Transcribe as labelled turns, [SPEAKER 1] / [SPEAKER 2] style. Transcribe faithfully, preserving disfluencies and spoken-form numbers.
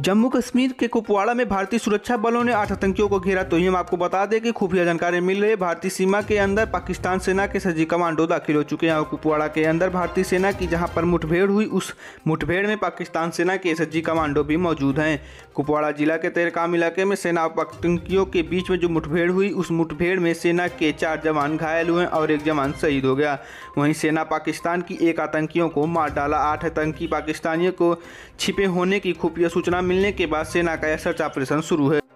[SPEAKER 1] जम्मू कश्मीर के कुपवाड़ा में भारतीय सुरक्षा बलों ने आठ आतंकियों को घेरा। तो ये हम आपको बता दें कि खुफिया जानकारी मिल रही है, भारतीय सीमा के अंदर पाकिस्तान सेना के सजी कमांडो दाखिल हो चुके हैं। और कुपवाड़ा के अंदर भारतीय सेना की जहां पर मुठभेड़ हुई, उस मुठभेड़ में पाकिस्तान सेना के सजी कमांडो भी मौजूद हैं। कुपवाड़ा जिला के तेरकाम इलाके में सेना और आतंकियों के बीच में जो मुठभेड़ हुई, उस मुठभेड़ में सेना के चार जवान घायल हुए और एक जवान शहीद हो गया। वहीं सेना पाकिस्तान की एक आतंकियों को मार डाला। आठ आतंकी पाकिस्तानियों को छिपे होने की खुफिया सूचना मिलने के बाद सेना का यह सर्च ऑपरेशन शुरू है।